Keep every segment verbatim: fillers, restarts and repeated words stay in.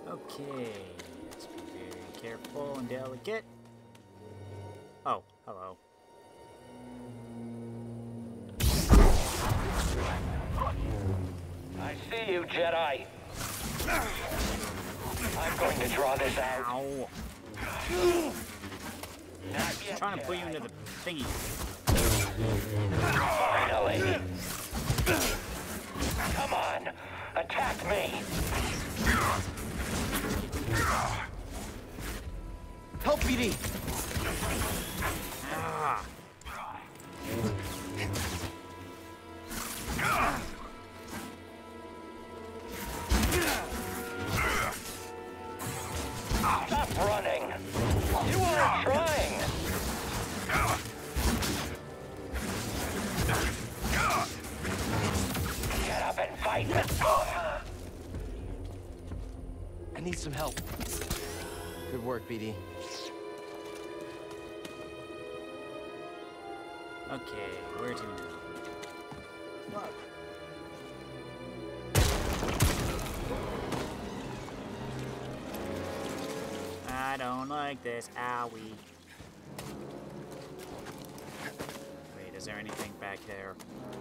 Okay, let's be very careful and delicate. Oh, hello. I see you, Jedi. I'm going to draw this out. Ow. Not I'm yet, trying to Jedi. put you into the thingy. Finally. Come on, attack me. Help, B D! Ah. Stop running. You weren't trying. Get up and fight. I need some help. Good work, B D. Okay, where to now? I don't like this. Owie. Wait, is there anything back there?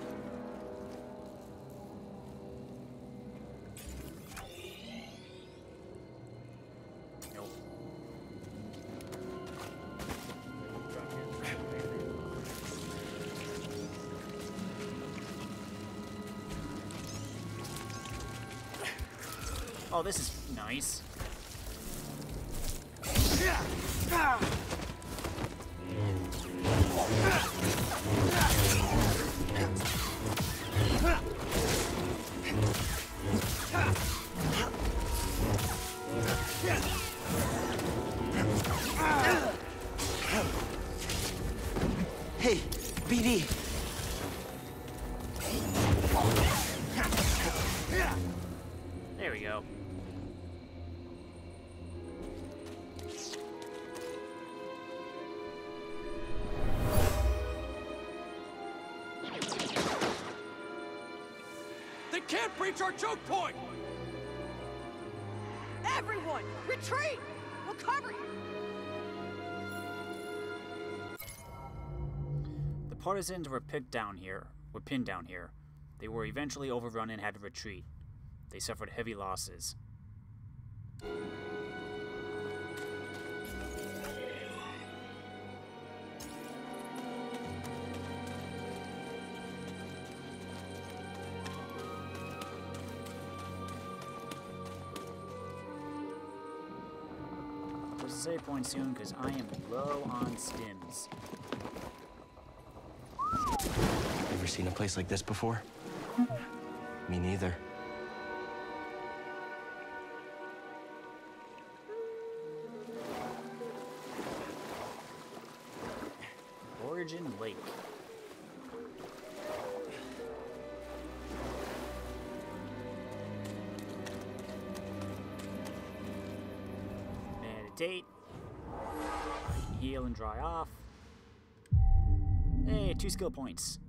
Nope. Oh, this is nice. Hey, B D! There we go. They can't breach our choke point! Everyone, retreat! We'll cover you! The partisans were picked down here, were pinned down here. They were eventually overrun and had to retreat. They suffered heavy losses. There's a save point soon because I am low on stims. Ever seen a place like this before? Me neither. Origin Lake. Meditate. Heal and dry off. Hey, two skill points.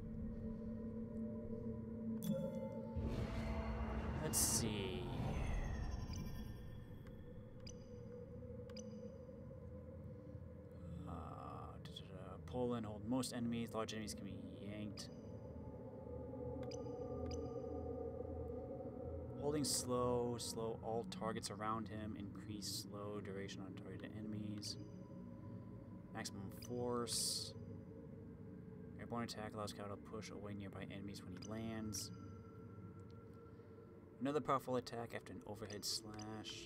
Let's see. Uh, da, da, da. Pull and hold most enemies. Large enemies can be yanked. Holding slow, slow all targets around him. Increase slow duration on targeted enemies. Maximum force. Airborne attack allows Cal to push away nearby enemies when he lands. Another powerful attack after an overhead slash.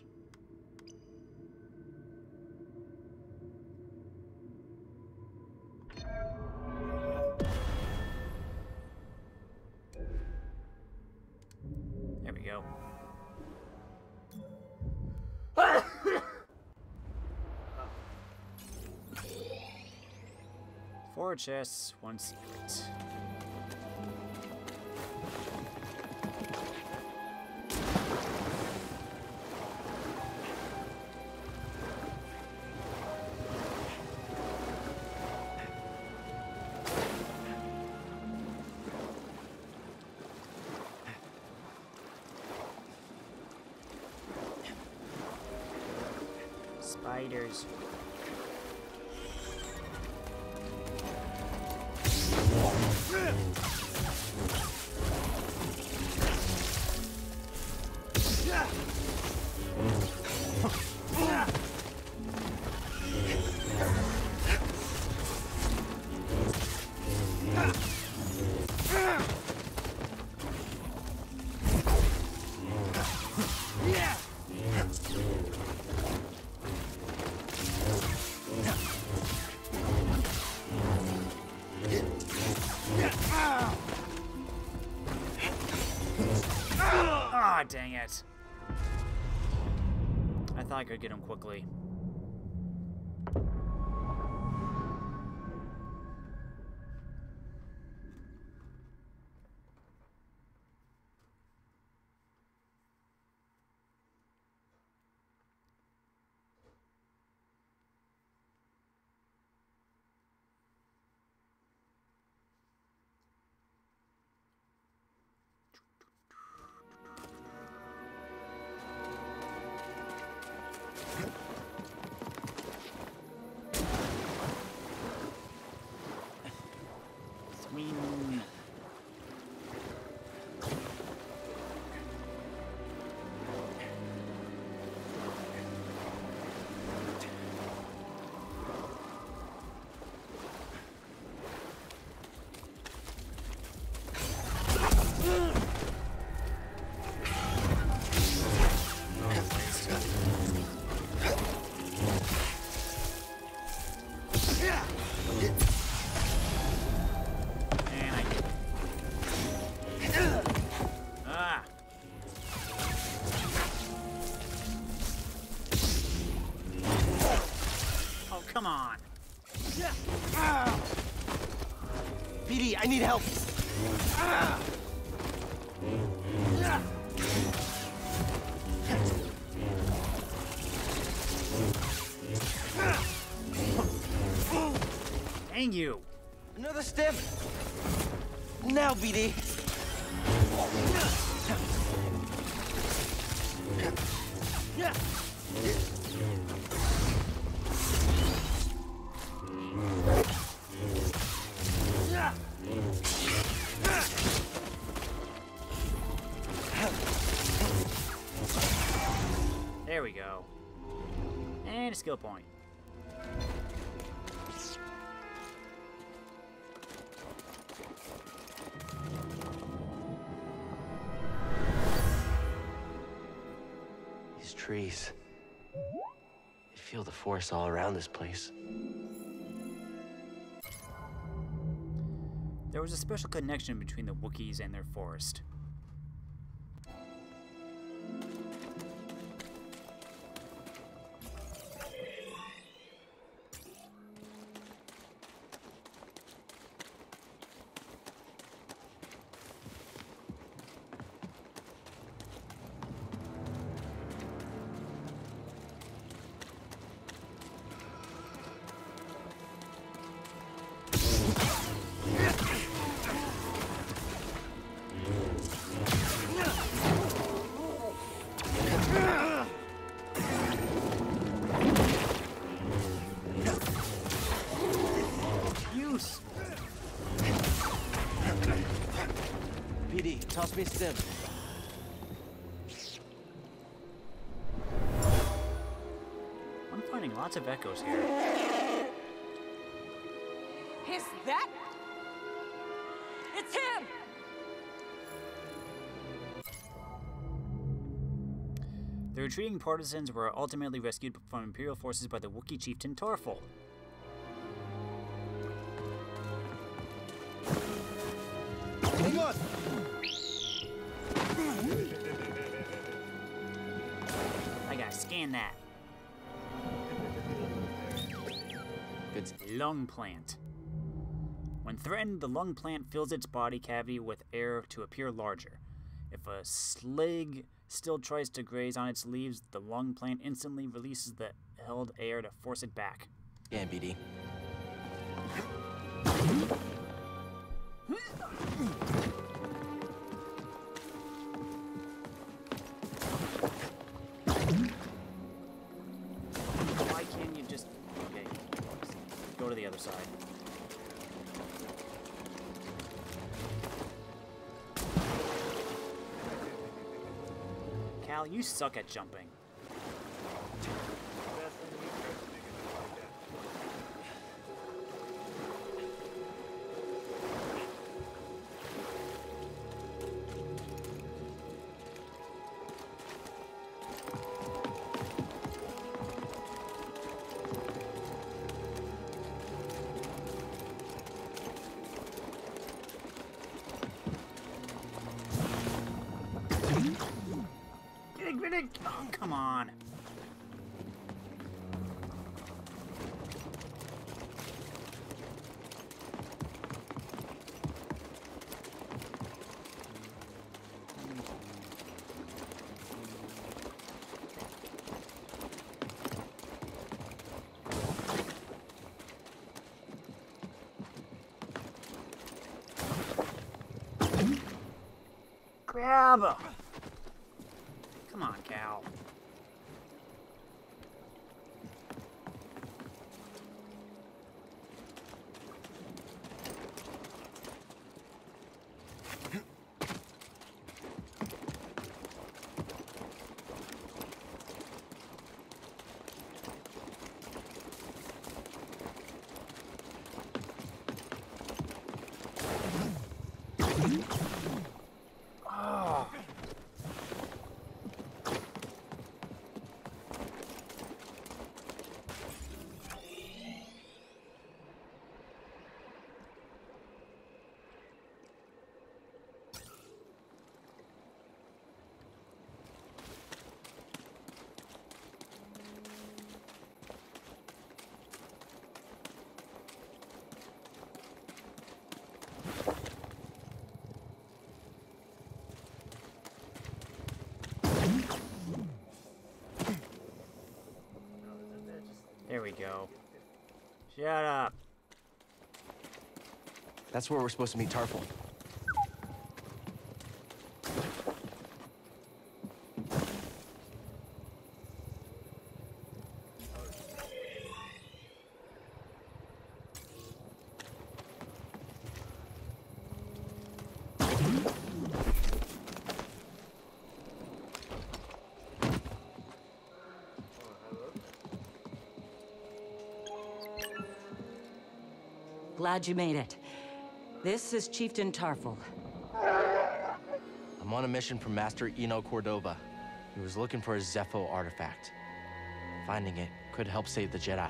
There we go. Four chests, one secret. Spiders. Ah, dang it. I thought I could get him quickly. Swing. Come on. B D, I need help. Dang you. Another step. Now, B D. There we go. And a skill point. These trees. You feel the force all around this place. There was a special connection between the Wookiees and their forest. B D, toss me a stim. I'm finding lots of echoes here. Is that? It's him! The retreating partisans were ultimately rescued from Imperial forces by the Wookiee Chieftain Tarfful. Hang on! I gotta scan that. Good. Lung plant. When threatened, the lung plant fills its body cavity with air to appear larger. If a slig still tries to graze on its leaves, the lung plant instantly releases the held air to force it back. Yeah, B D. Why the other side. Cal, you suck at jumping. Oh, come on. Grab him. Come on, Cal. Oh. There we go. Shut up. That's where we're supposed to meet Tarfful. Glad you made it. This is Chieftain Tarfful. I'm on a mission from Master Cordova. He was looking for a Zepho artifact. Finding it could help save the Jedi.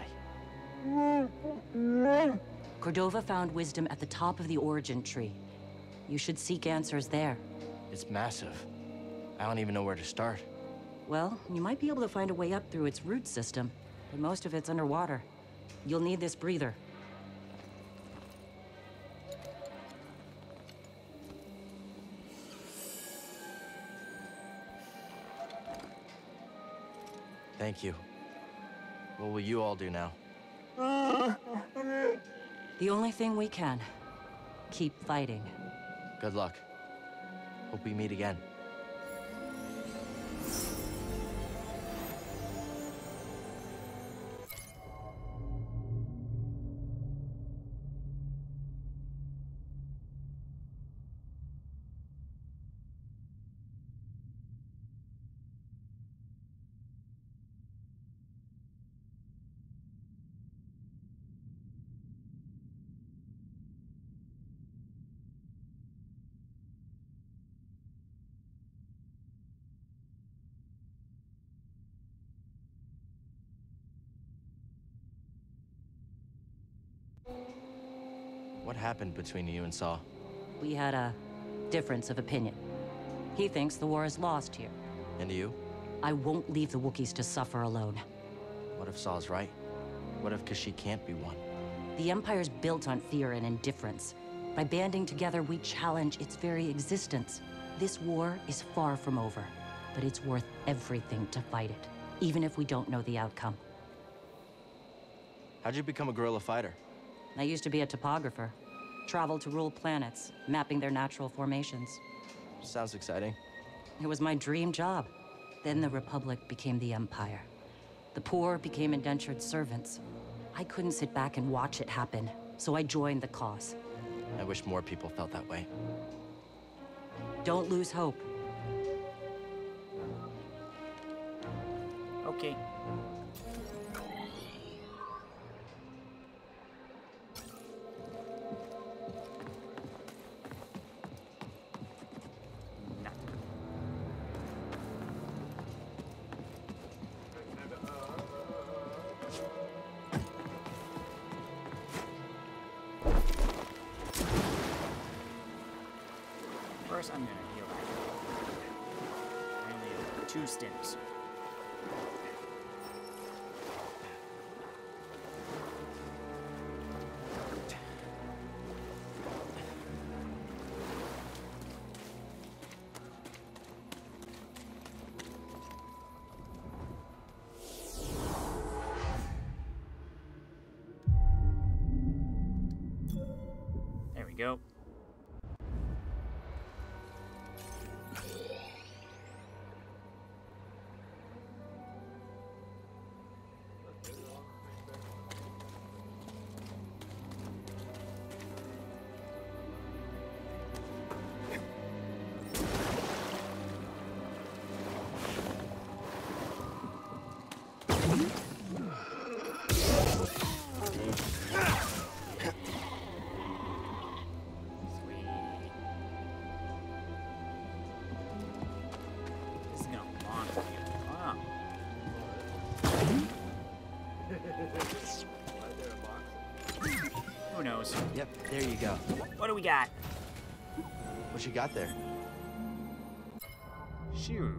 Cordova found wisdom at the top of the origin tree. You should seek answers there. It's massive. I don't even know where to start. Well, you might be able to find a way up through its root system, but most of it's underwater. You'll need this breather. Thank you. What will you all do now? The only thing we can. Keep fighting. Good luck. Hope we meet again. What happened between you and Saw? We had a difference of opinion. He thinks the war is lost here. And you? I won't leave the Wookiees to suffer alone. What if Saw's right? What if Kashyyyk can't be won? The Empire's built on fear and indifference. By banding together, we challenge its very existence. This war is far from over, but it's worth everything to fight it, even if we don't know the outcome. How'd you become a guerrilla fighter? I used to be a topographer. Traveled to rule planets, mapping their natural formations. Sounds exciting. It was my dream job. Then the Republic became the Empire. The poor became indentured servants. I couldn't sit back and watch it happen, so I joined the cause. I wish more people felt that way. Don't lose hope. Okay. First, I'm gonna heal that. I only have two stims. There we go. Who knows? Yep, there you go. What do we got? What you got there? Shoo.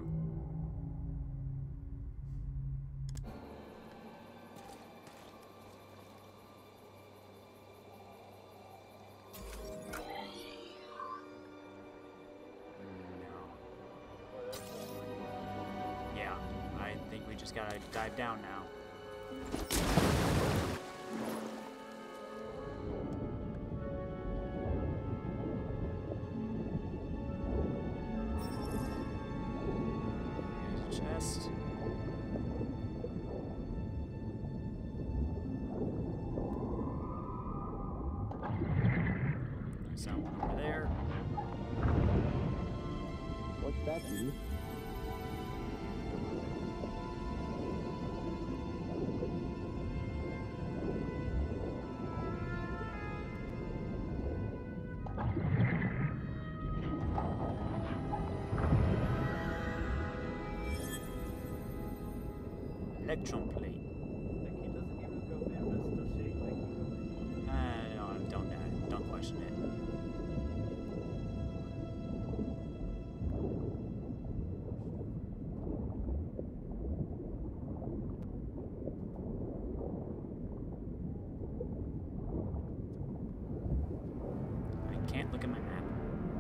Yeah, I think we just gotta dive down now. Chest. There's someone over there. What's that, dude? Electron plate. Like he doesn't even go in, but still shake like he Uh, no, don't, uh, don't question it. I can't look at my map.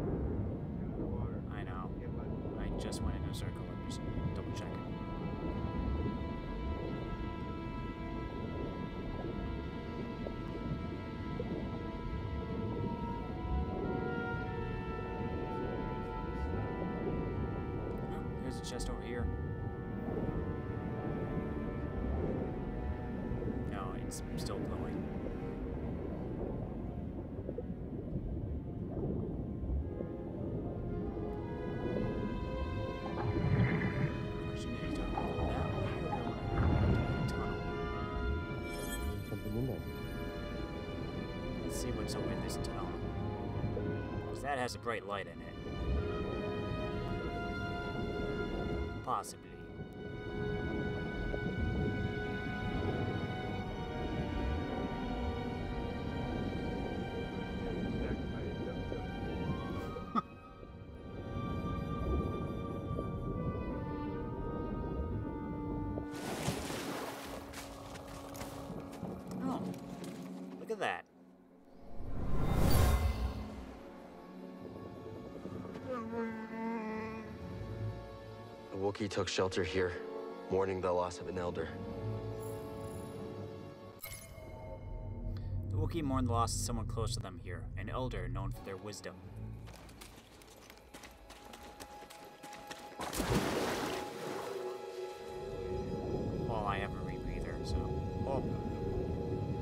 I know. I just went in a circle. I'm just double checking. There's a chest over here. No, it's still glowing. Question is, do I go that way or do I go down the tunnel? Something in there. Let's see what's over in this tunnel. Because that has a bright light in it. Possibly. Oh, look at that. The Wookiee took shelter here, mourning the loss of an elder. The Wookiee mourn the loss of someone close to them here, an elder known for their wisdom. Well, I have a rebreather, so... Oh.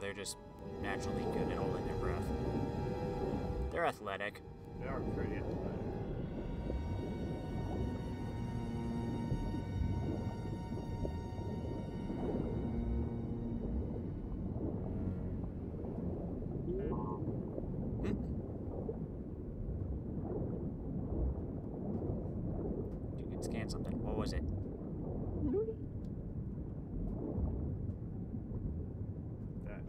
they're just naturally good at holding their breath. They're athletic. They are pretty athletic. You can scan something. What was it? That.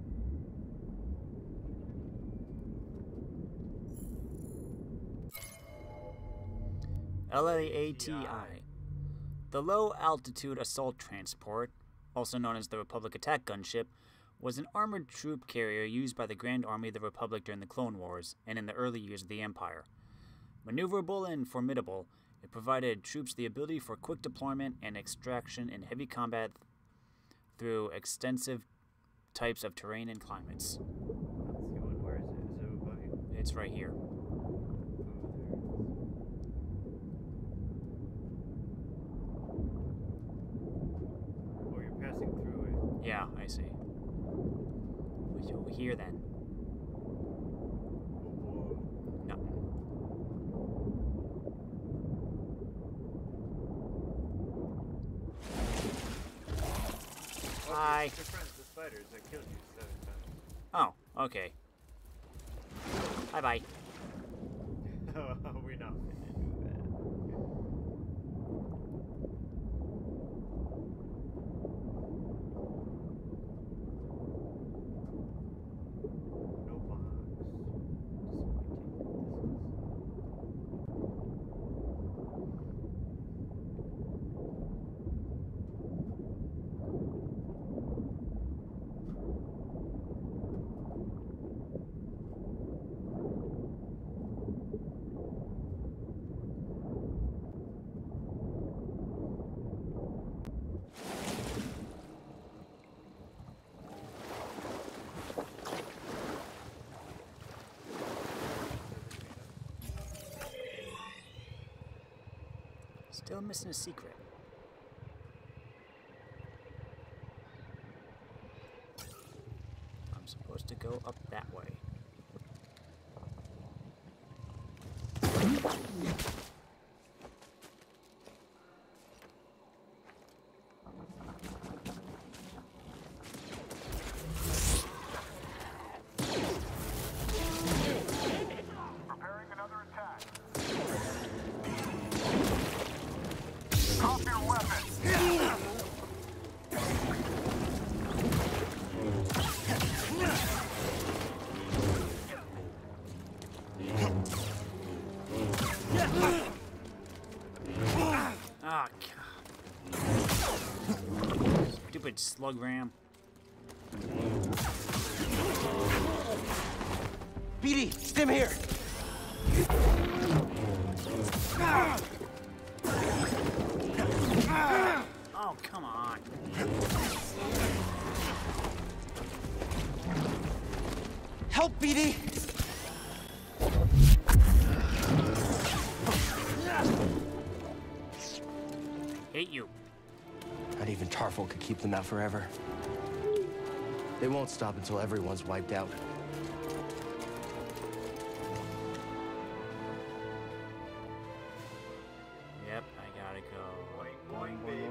L A A T I. The Low Altitude Assault Transport, also known as the Republic Attack Gunship, was an armored troop carrier used by the Grand Army of the Republic during the Clone Wars and in the early years of the Empire. Maneuverable and formidable, it provided troops the ability for quick deployment and extraction in heavy combat through extensive types of terrain and climates. Let's see one. Where is it? Is it above you? It's right here. Oh, there it is. Oh, you're passing through it. Yeah, I see. What's over here then? Whoa. Nothing. Hi. Your friends, the spiders that killed you seven times. Oh, okay. Bye bye. We're not gonna do that. No box. Still missing a secret. I'm supposed to go up that way. Preparing another attack. Drop your weapon. Ah, God. Stupid slug ram. B D, stim here. Oh, come on. Help, B D. Hate you. Not even Tarfful could keep them out forever. They won't stop until everyone's wiped out. Yep, I gotta go. Boing, boing, baby.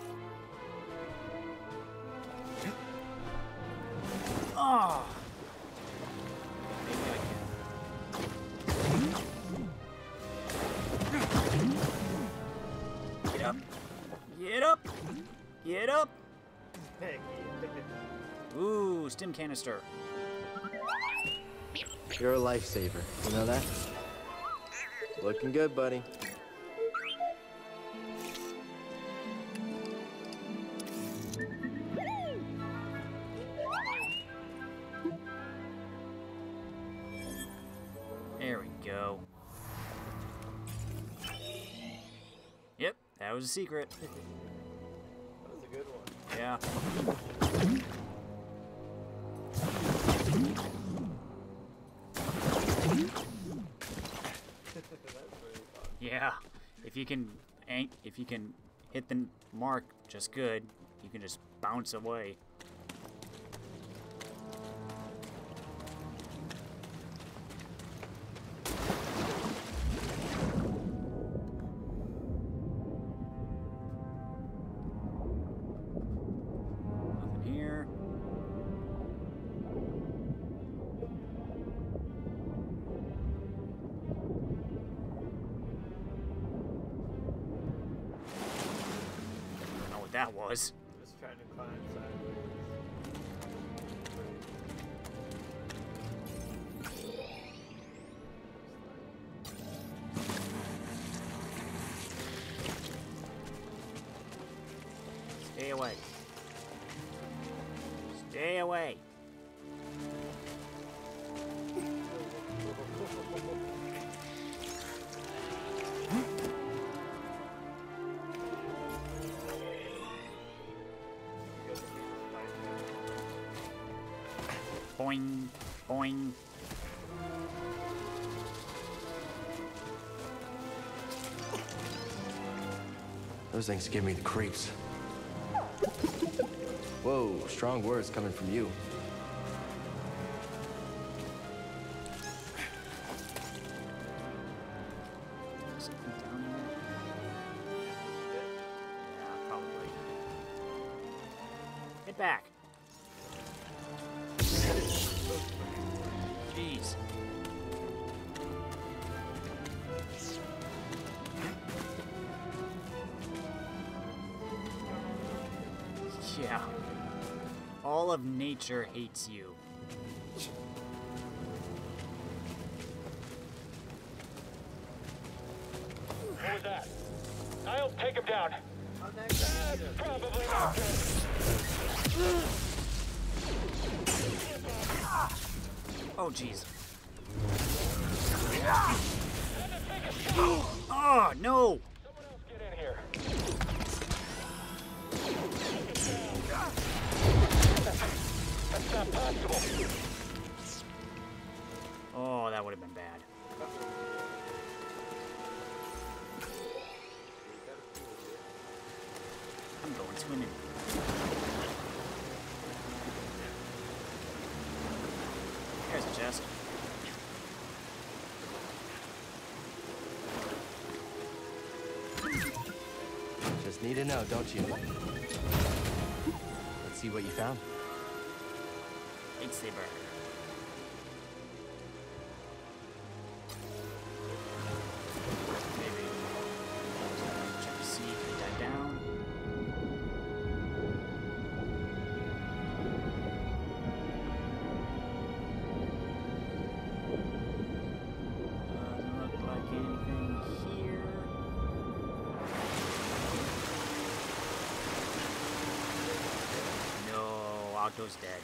Oh! Get up! Get up! Get up! Heck yeah. Ooh, stim canister. You're a lifesaver. You know that? Looking good, buddy. There we go. Yep, that was a secret. That was a good one. Yeah. Yeah. If you can, ain't if you can hit the mark just good, you can just bounce away. that was. Just trying to climb sideways. Stay away. Stay away. Boing, boing. Those things give me the creeps. Whoa, strong words coming from you. Something down there? Yeah, probably. Get back. Jeez. Yeah. All of nature hates you. What was that? I'll take him down. Probably not good. Oh, jeez. Oh, no! Someone else get in here. That's not possible. Oh, that would have been bad. I'm going swimming. There's a chest. Just need to know, don't you? Let's see what you found. Lightsaber. Maybe. Check to see if they died down. Doesn't look like anything here. No, Octo's dead.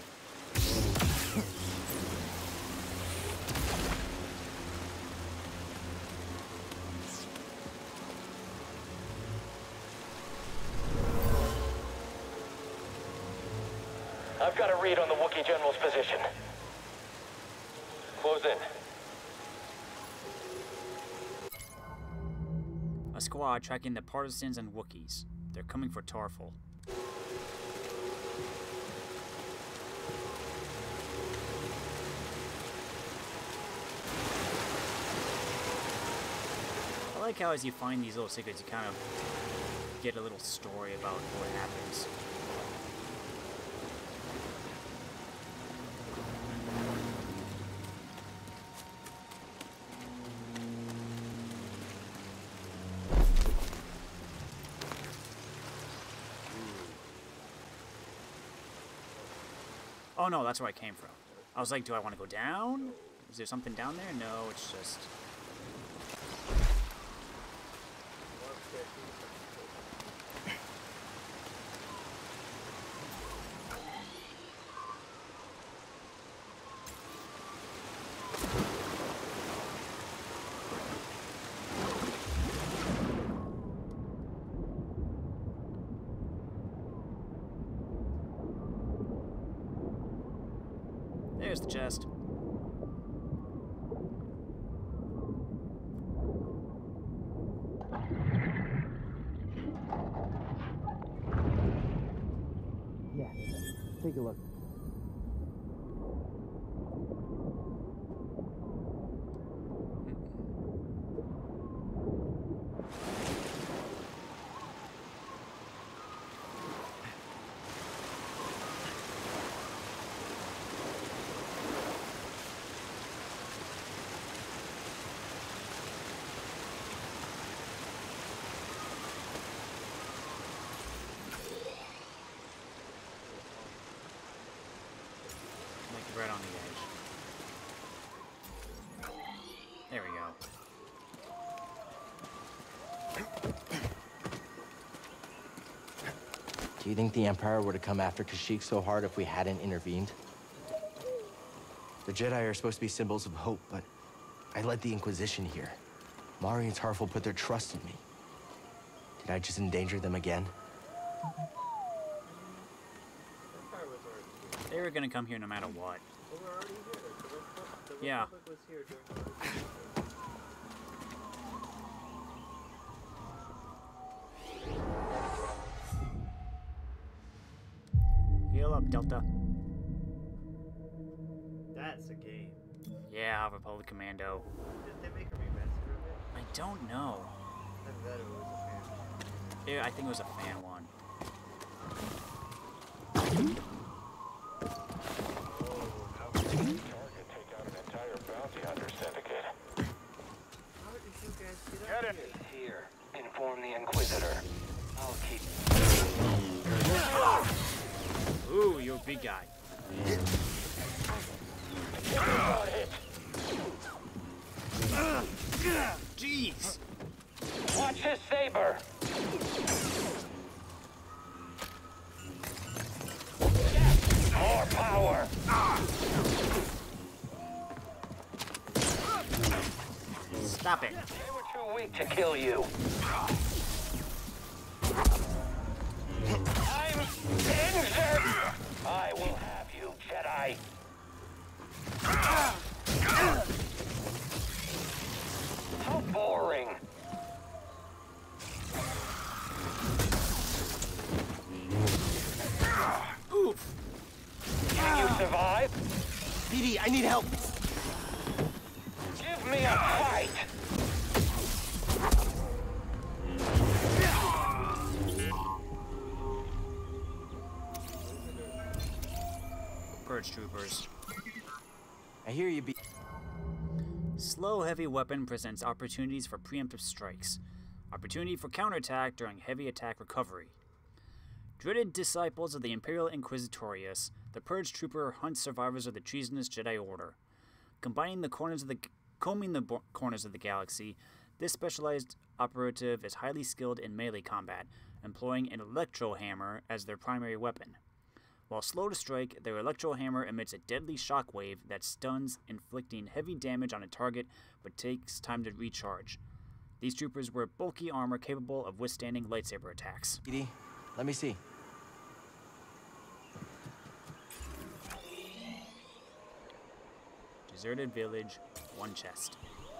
I've got a read on the Wookiee General's position. Close in. A squad tracking the partisans and Wookiees. They're coming for Tarfful. I like how as you find these little secrets, you kind of get a little story about what happens. Oh no, that's where I came from. I was like, do I want to go down? Is there something down there? No, it's just... There's the chest. Yeah, take a look. There we go. Do you think the Empire would have come after Kashyyyk so hard if we hadn't intervened? The Jedi are supposed to be symbols of hope, but I led the Inquisition here. Mari and Tarfful put their trust in me. Did I just endanger them again? They were gonna come here no matter what. Well, we're already here. The Republic, the Yeah. Republic was here during the Heal up, Delta. That's a game. Yeah, Republic Commando. Did they make a remaster of it? I don't know. I bet it was a fan. Yeah, I think it was a fan one. Target take out an entire bounty hunter syndicate. How did you guys get Get up it. here? Here. Inform the Inquisitor. I'll keep... Ooh, you're a big guy. Got hit. Jeez! Watch his saber. Yes, more power. Stop it. They were too weak to kill you. I'm injured. I will have you, Jedi. How boring. Oof! Can you survive? P D, I need help! Give me a fight. Purge troopers. I hear you, B. Slow heavy weapon presents opportunities for preemptive strikes. Opportunity for counterattack during heavy attack recovery. Dreaded disciples of the Imperial Inquisitorius, the Purge Trooper hunts survivors of the treasonous Jedi Order. Combining the corners of the combing the bo- corners of the galaxy, this specialized operative is highly skilled in melee combat, employing an electro hammer as their primary weapon. While slow to strike, their electro hammer emits a deadly shockwave that stuns, inflicting heavy damage on a target but takes time to recharge. These troopers wear bulky armor capable of withstanding lightsaber attacks. P D, let me see. Deserted village, one chest.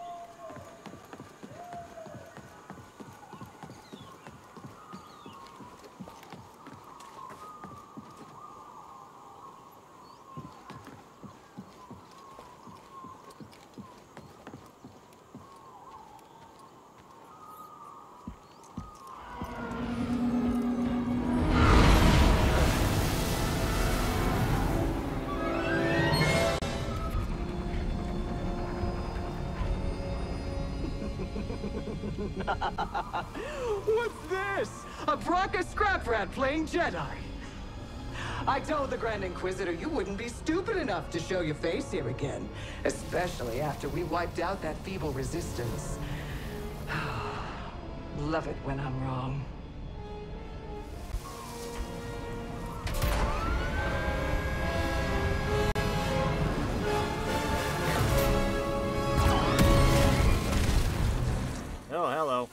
What's this? A Bracca scrap rat playing Jedi. I told the Grand Inquisitor you wouldn't be stupid enough to show your face here again, especially after we wiped out that feeble resistance. Love it when I'm wrong. Oh, hello.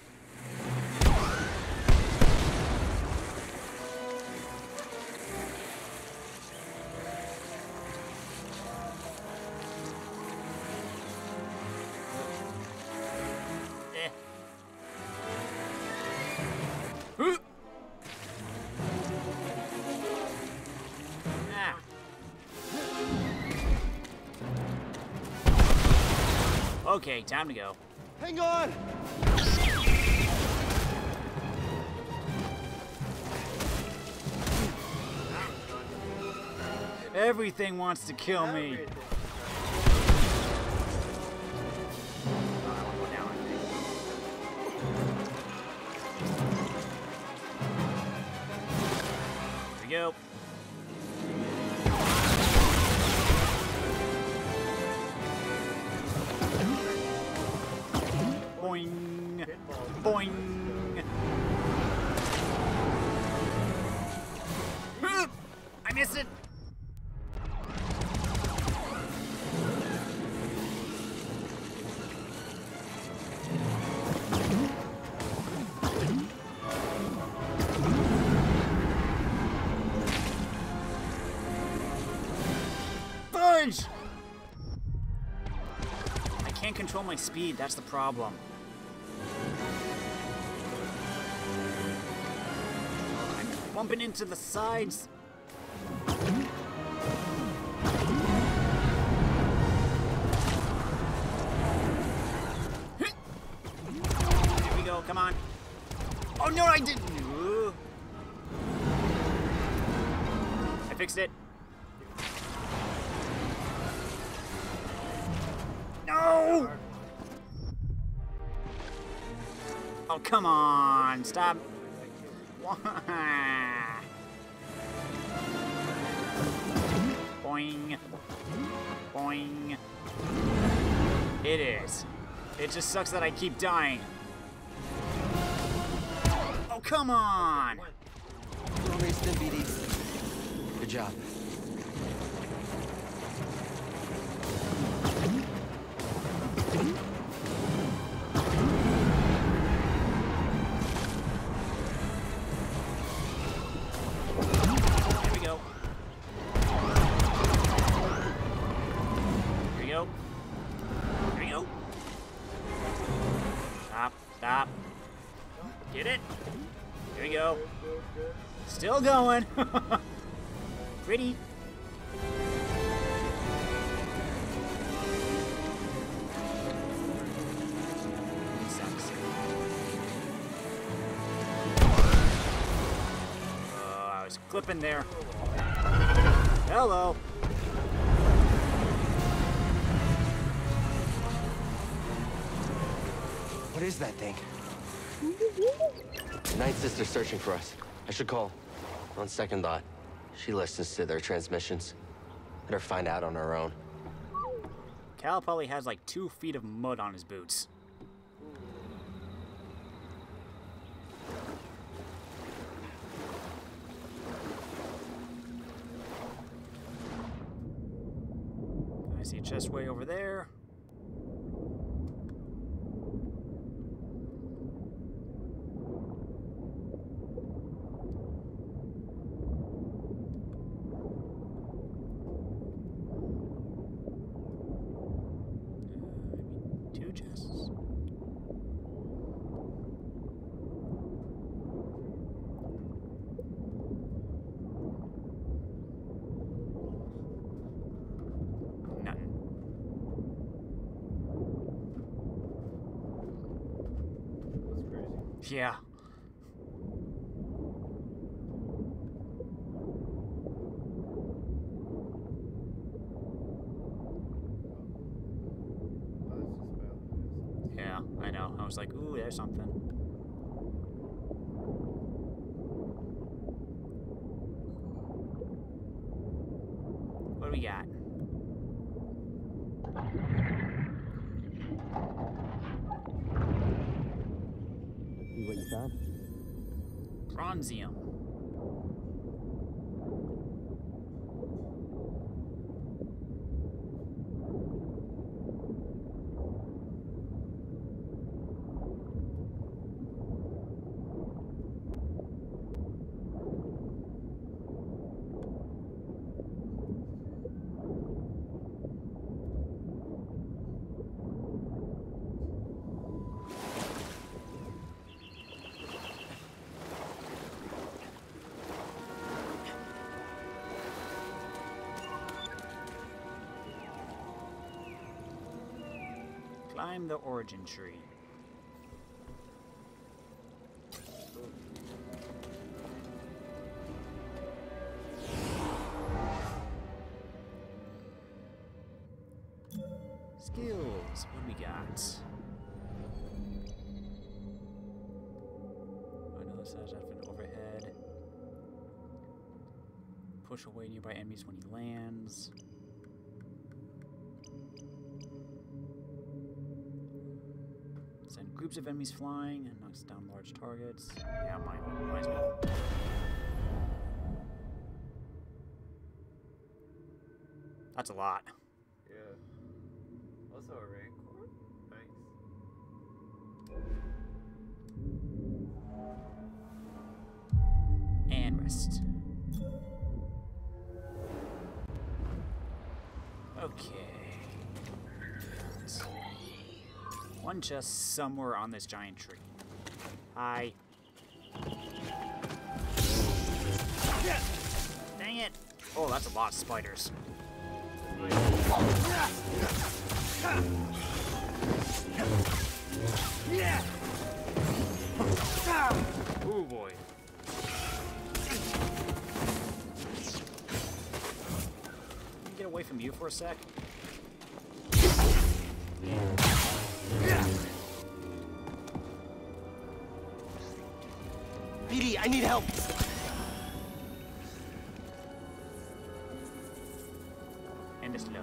Eh. Huh. Ah. Okay, time to go. Hang on! Everything wants to kill me. Everything. Oh, I wanna go down, I think. Here we go. Boing! I missed it! Bunch! I can't control my speed, that's the problem. I'm bumping into the sides. There we go, come on. Oh no, I didn't! Ooh. I fixed it. No! Oh, come on. Stop. Boing. Boing. It is. It just sucks that I keep dying. Oh, come on! Good job. Here we go. Here we go. Here we go. Stop. Stop. Get it. Here we go. Still going. Pretty. Sucks. Oh, I was clipping there. Hello. What is that thing? The Ninth Sister's searching for us. I should call. On second thought, she listens to their transmissions. Let her find out on her own. Cal probably has like two feet of mud on his boots. I see a chest way over there. Two chests. Nothing. That's crazy. Yeah. Yeah, I know. I was like, ooh, there's something. What do we got? See what you found? Bronzium. Climb the origin tree. Skills. What do we got? Another says after an overhead. Push away nearby enemies when he lands. Send groups of enemies flying and knocks down large targets. Yeah, might, might as well. That's a lot. Yeah. Also a Rancor? Nice. And rest. Okay. One chest somewhere on this giant tree. Hi. Dang it! Oh, that's a lot of spiders. Oh boy. Can we get away from you for a sec? B D, I need help! And it's low.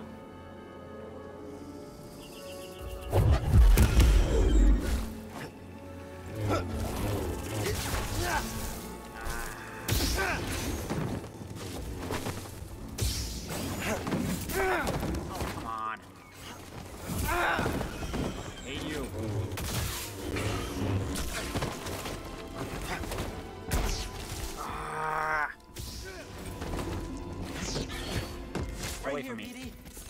Oh, come on. Hey, you. Ah. Away from me.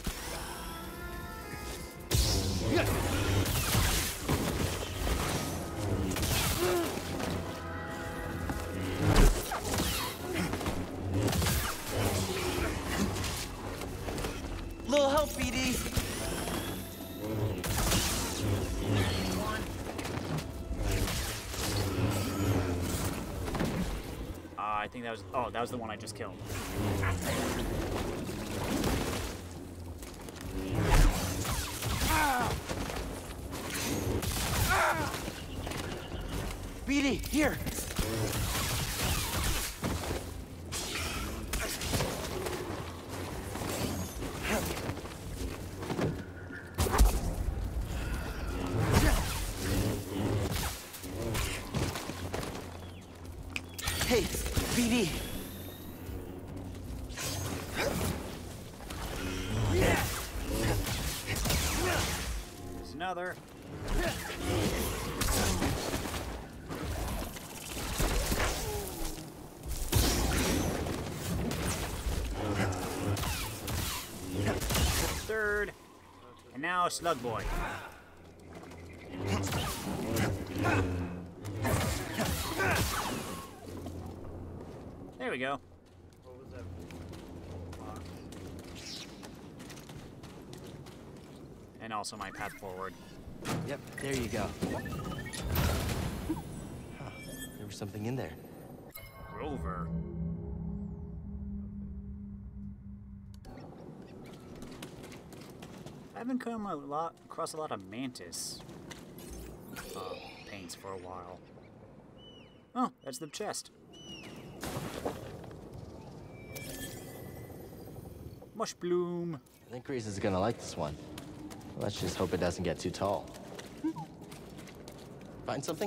Little help, B D! Uh, I think that was... Oh, that was the one I just killed. B D, here! Hey, B D! There's another. Third. And now Slug Boy. There we go. What was that box? And also my path forward. Yep, there you go. Huh, there was something in there. Rover. I haven't come a lot across a lot of mantis uh, paints for a while. Oh, that's the chest. Mush bloom. I think Grease is gonna like this one. Let's just hope it doesn't get too tall. Find something?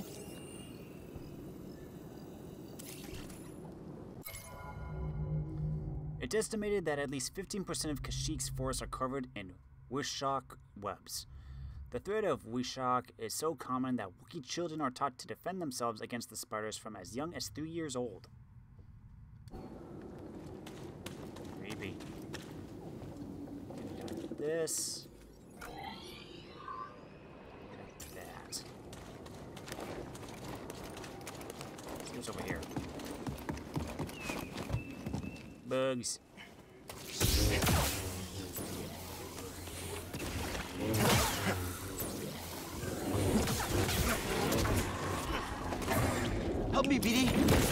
It's estimated that at least fifteen percent of Kashyyyk's forests are covered in Kashyyyk webs. The threat of Kashyyyk is so common that Wookiee children are taught to defend themselves against the spiders from as young as three years old. Creepy. This. That. See what's over here. Bugs. Help me, B D!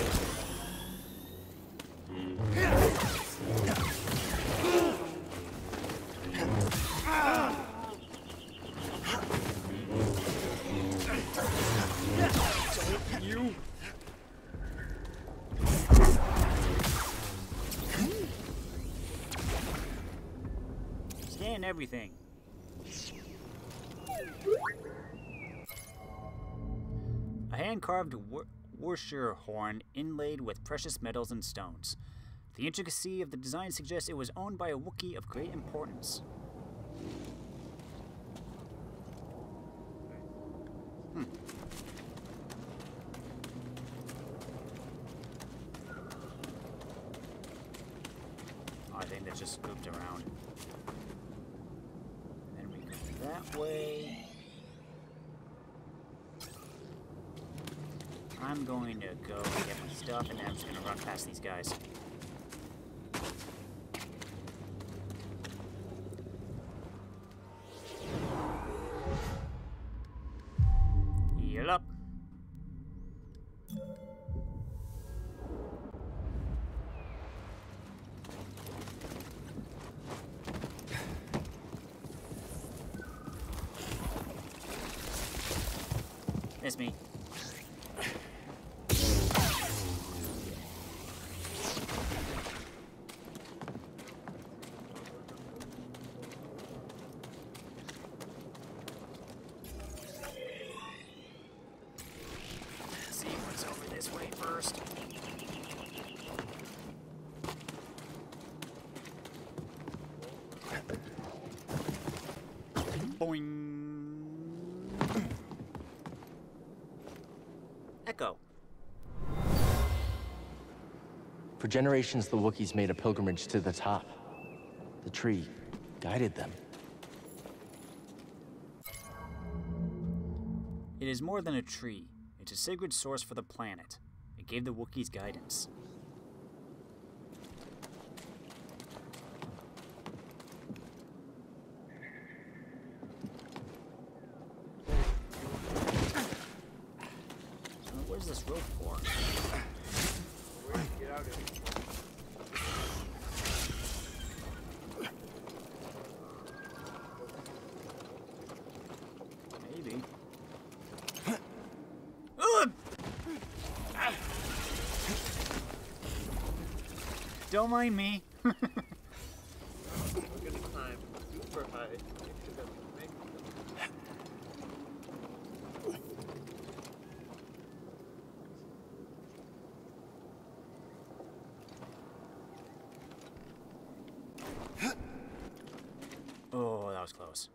You. Scan everything. hand-carved wor Worcester horn inlaid with precious metals and stones. The intricacy of the design suggests it was owned by a Wookiee of great importance. Hmm. Oh, I think that just scooped around. Then we go that way. I'm going to go get my stuff, and then I'm just going to run past these guys. Heal up. Miss me. See what's over this way first. Boing. Echo. For generations, the Wookiees made a pilgrimage to the top. The tree guided them. It is more than a tree. It's a sacred source for the planet. It gave the Wookiees guidance. So what is this rope for? Where did you get out of here? Maybe. Ugh! Don't mind me. We're gonna climb super high. Make sure that we make it. Oh, that was close.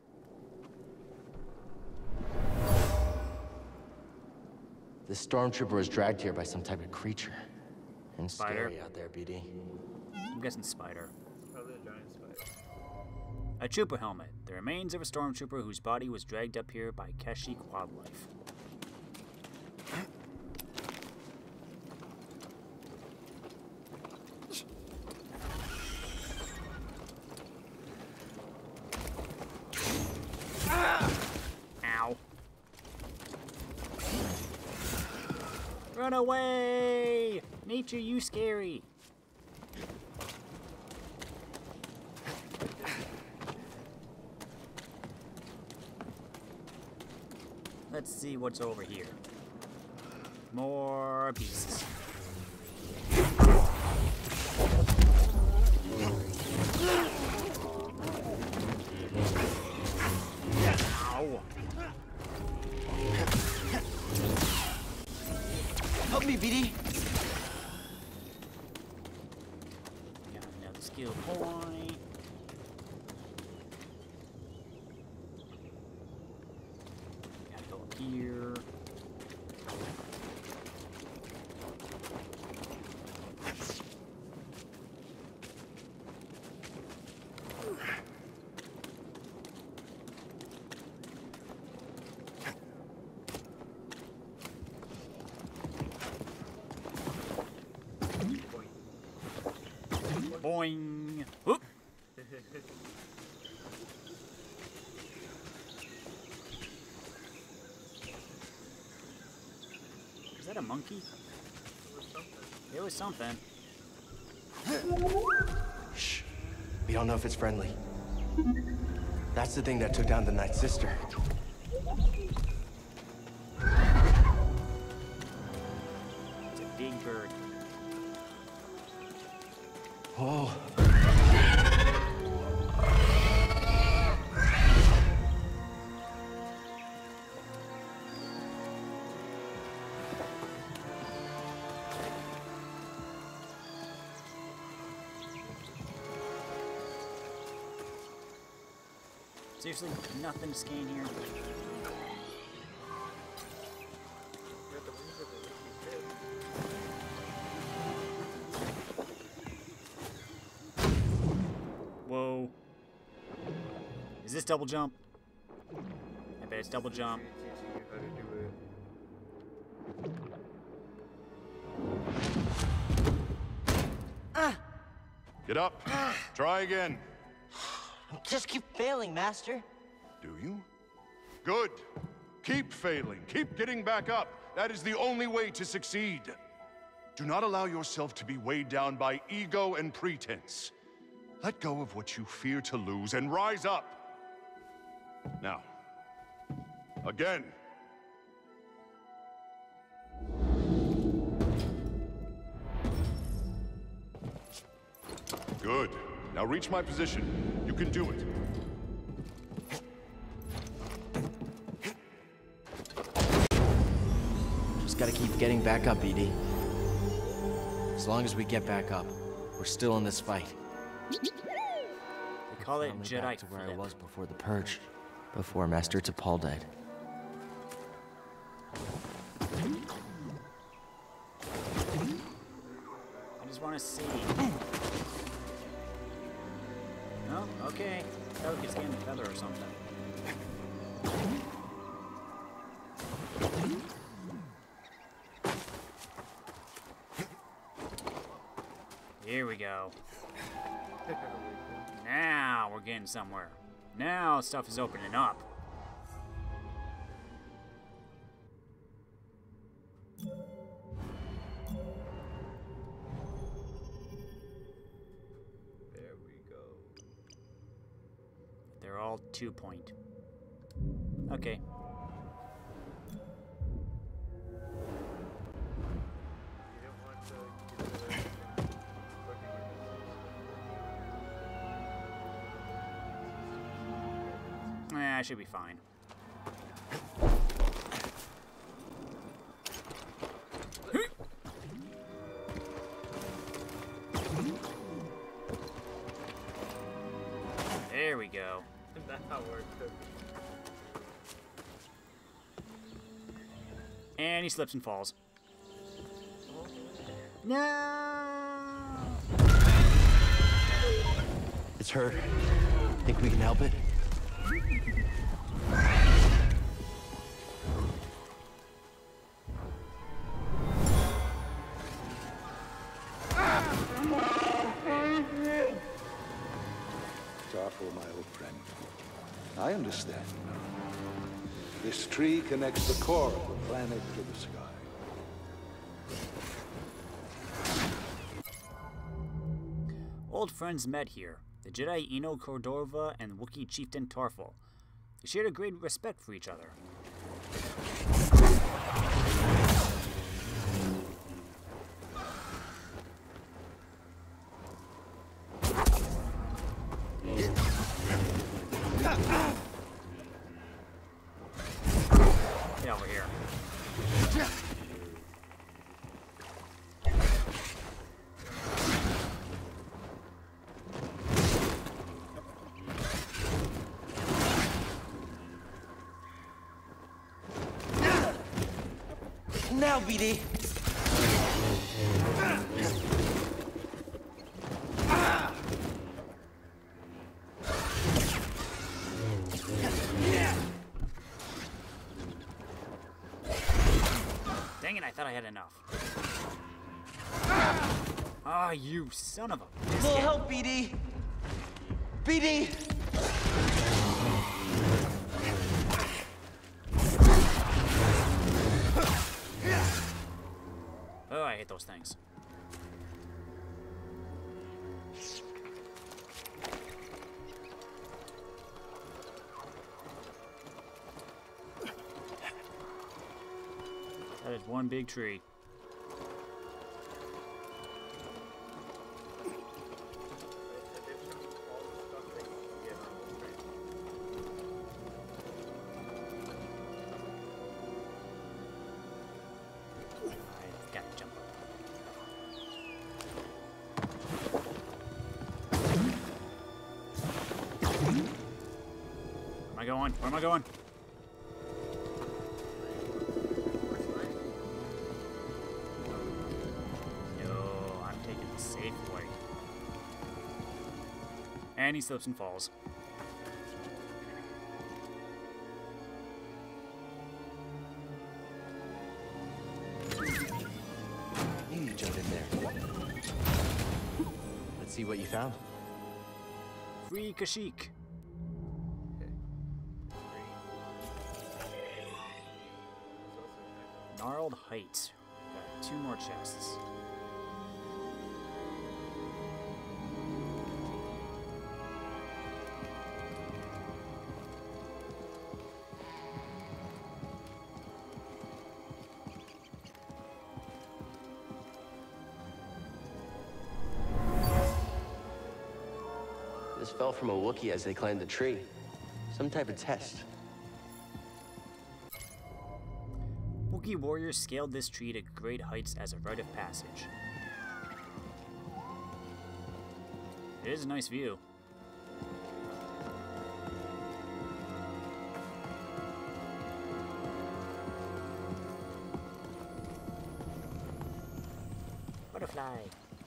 This stormtrooper was dragged here by some type of creature. And Spider? scary out there, B D. I'm guessing spider. Probably a giant spider. A trooper helmet. The remains of a stormtrooper whose body was dragged up here by Kashyyyk wildlife. Ow. Run away! Nature, you scary! Let's see what's over here. More beasts. Ow. Help me, B D. Got another skill point. Gotta go up here. Boing. Whoop. Is that a monkey? It was something. Shh. We don't know if it's friendly. That's the thing that took down the Night Sister. It's a big bird. Whoa. Seriously, nothing to scan here. Whoa. Is this double jump? I bet it's double jump. Get up. Try again. Just keep failing, Master. Do you? Good. Keep failing. Keep getting back up. That is the only way to succeed. Do not allow yourself to be weighed down by ego and pretense. Let go of what you fear to lose and rise up. Now, again. Good. Now reach my position. You can do it. Just gotta keep getting back up, E D. As long as we get back up, we're still in this fight. They call it Finally Jedi back to where I flip. was before the Purge, before Master Tarfful died. I just want to see. No? Okay. That we could scan the feather or something. Here we go. Now we're getting somewhere. Now stuff is opening up. There we go. They're all two point. Okay. You don't want to get the fucking Eh, I should be fine. There we go. that worked. And he slips and falls. No! It's hurt. Think we can help it? Tarfful, my old friend. I understand. This tree connects the core of the planet to the sky. Old friends met here. The Jedi Eno Cordova and Wookiee Chieftain Tarfful. They shared a great respect for each other. Get over here. Now, B D. Dang it, I thought I had enough. Ah, oh, you son of a biscuit. Little help, B D. B D. Oh, I hate those things. That is one big tree. I gotta jump up. going? Where am I going? No, I'm taking the safe way. And he slips and falls. I knew you jumped in there. Let's see what you found. Free Kashyyyk. Gnarled Height. Got two more chests. This fell from a Wookiee as they climbed the tree. Some type of test. Wookiee warriors scaled this tree to great heights as a rite of passage. It is a nice view. Butterfly.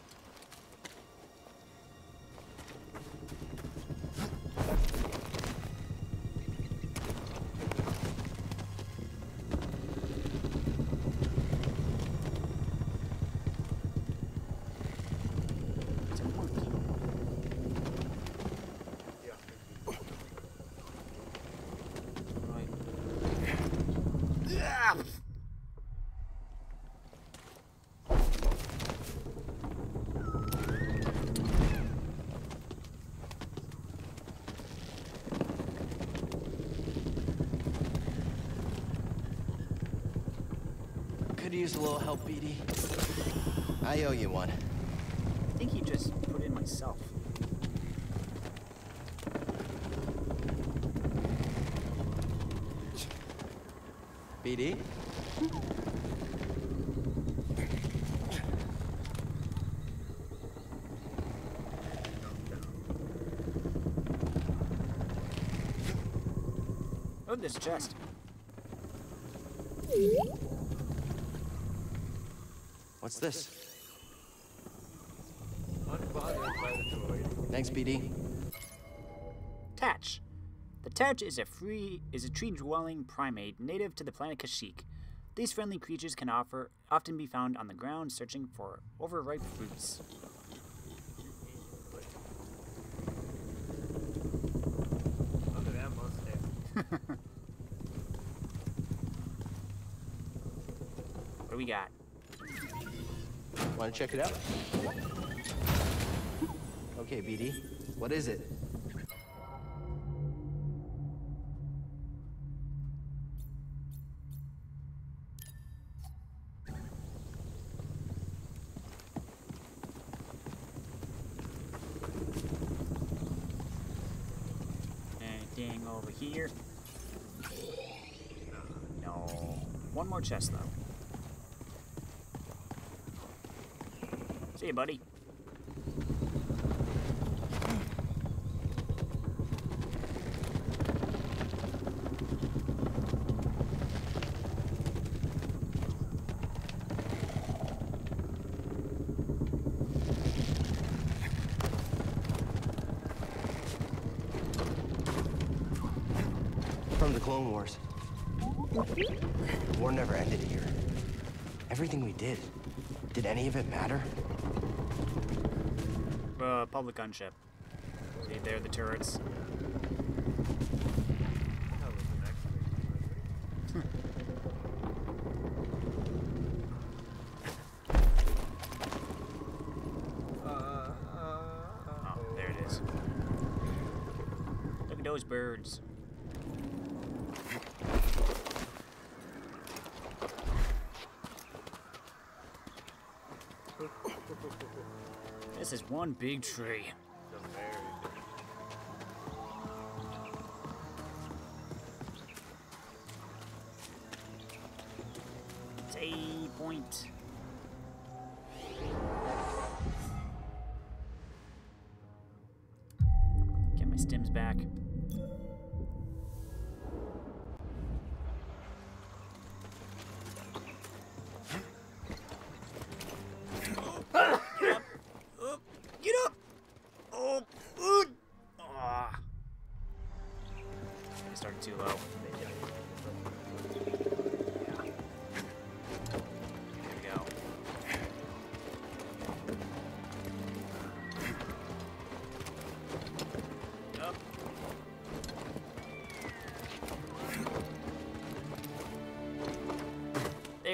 Could use a little help, B D. I owe you one. I think he just put in myself. B D? Oh, there's a chest. What's this? Unbothered by the droid. Thanks, B D. Tatch. The Tatch is a free is a tree-dwelling primate native to the planet Kashyyyk. These friendly creatures can offer often be found on the ground searching for overripe fruits. Look at that mustache. What do we got? Want to check it out? Okay, B D. What is it? Anything over here? No. One more chest, though. See you, buddy. From the Clone Wars. The war never ended here. Everything we did, did any of it matter? Uh, public gunship. See, there are the turrets. That was an X-ray. uh, uh, Oh, there it is. Look at those birds. This is one big tree. the very It's a point. Get my stims back.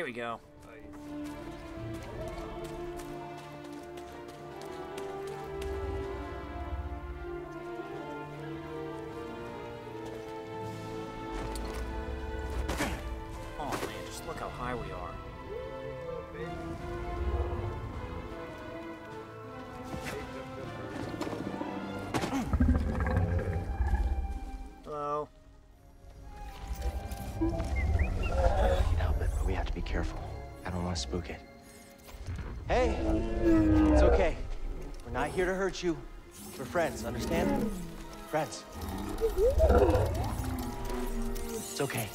we go. Oh man, just look how high we are. Hello. You know, but we have to be careful. I don't want to spook it. Hey, it's okay. We're not here to hurt you. We're friends, understand? Friends. It's okay.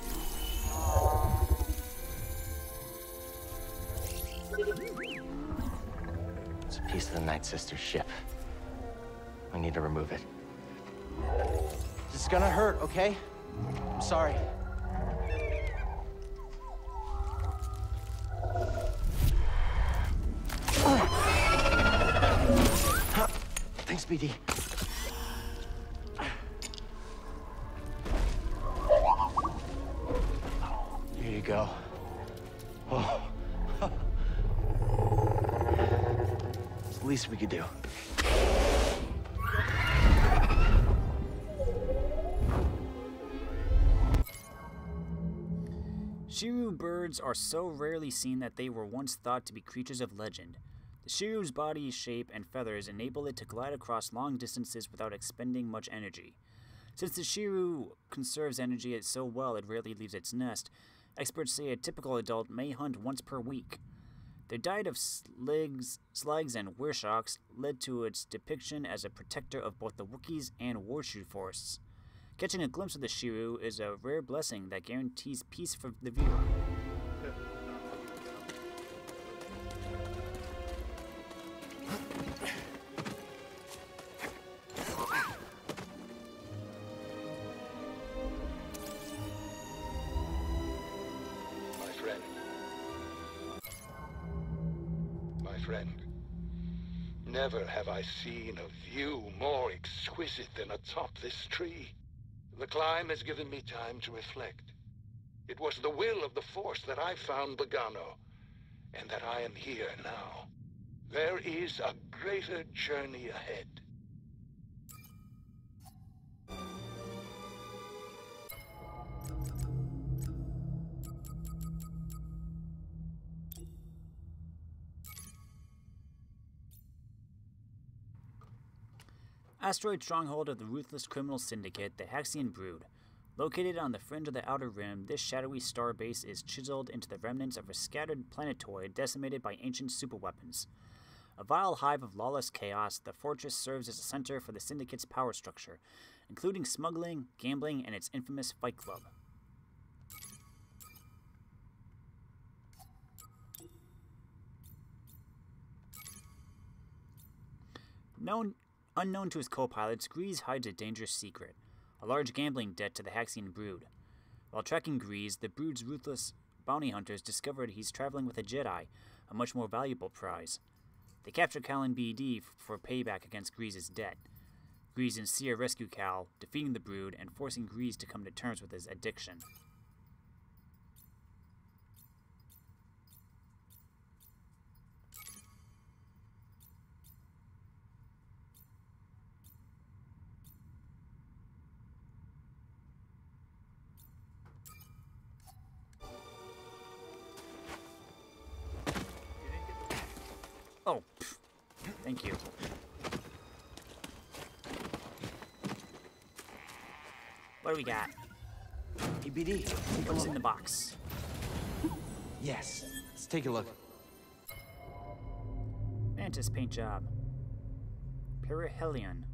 It's a piece of the Night Sister's ship. We need to remove it. This is gonna hurt, okay? I'm sorry. Thanks, B D. Here you go. Oh. It's the least we could do. Shiryu birds are so rarely seen that they were once thought to be creatures of legend. The Shiryu's body shape and feathers enable it to glide across long distances without expending much energy. Since the Shiryu conserves energy so well it rarely leaves its nest, experts say a typical adult may hunt once per week. Their diet of slugs, slugs and wereshocks led to its depiction as a protector of both the Wookiees and Warshu forests. Catching a glimpse of the Shiryu is a rare blessing that guarantees peace for the viewer. My friend. My friend. Never have I seen a view more exquisite than atop this tree. The climb has given me time to reflect. It was the will of the Force that I found Bogano, and that I am here now. There is a greater journey ahead. Asteroid stronghold of the ruthless criminal syndicate, the Haxian Brood. Located on the fringe of the Outer Rim, this shadowy star base is chiseled into the remnants of a scattered planetoid decimated by ancient superweapons. A vile hive of lawless chaos, the fortress serves as a center for the syndicate's power structure, including smuggling, gambling, and its infamous Fight Club. Known Unknown to his co-pilots, Grease hides a dangerous secret, a large gambling debt to the Haxian Brood. While tracking Grease, the Brood's ruthless bounty hunters discovered he's traveling with a Jedi, a much more valuable prize. They capture Cal and B D for payback against Grease's debt. Grease and Seer rescue Cal, defeating the Brood and forcing Grease to come to terms with his addiction. Oh, pff. Thank you. What do we got? Hey, B D, take a What's look. in the box? Yes, let's take a look. Mantis paint job. Perihelion.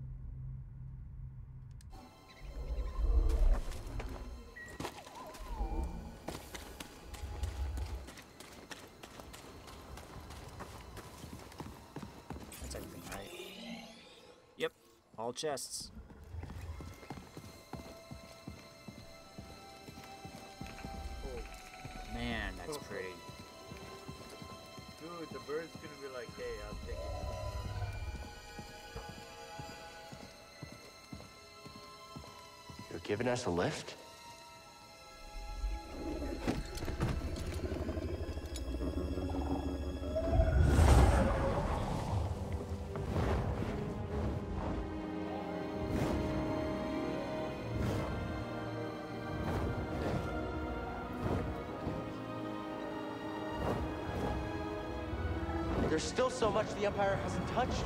That's everything, right? Yep, all chests. Man, that's pretty. Dude, the bird's gonna be like, hey, I'll take it. You're giving us a lift? There's still so much the Empire hasn't touched.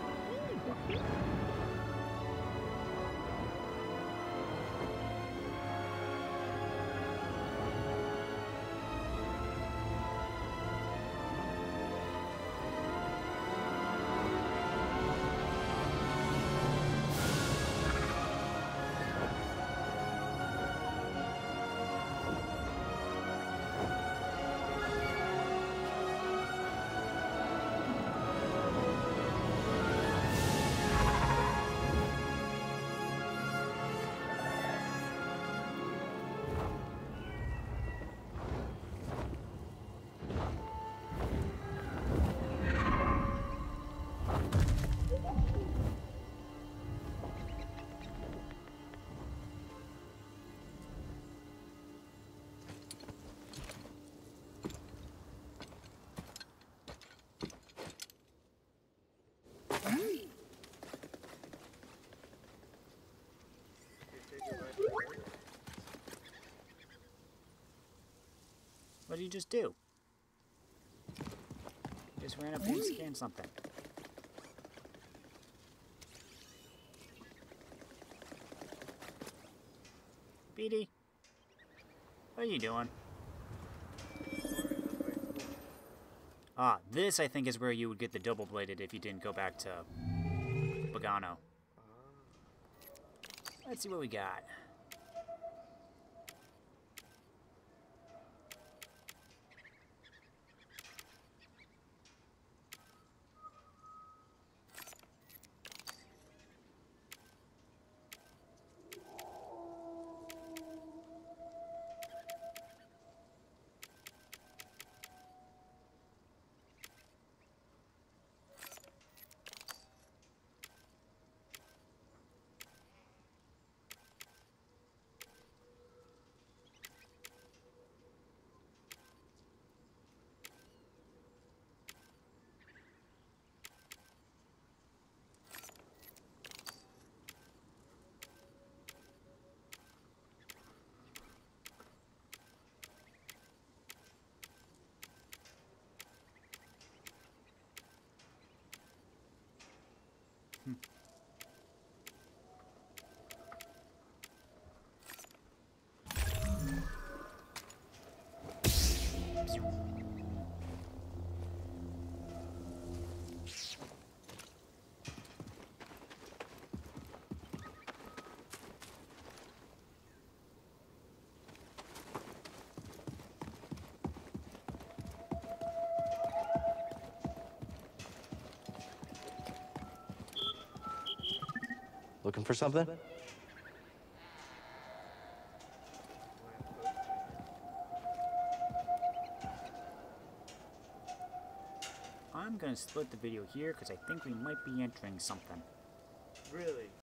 What did you just do? Just ran up and scanned something. Beatty, what are you doing? Ah, this I think is where you would get the double-bladed if you didn't go back to Bogano. Let's see what we got. Looking for something? I'm gonna split the video here because I think we might be entering something. Really?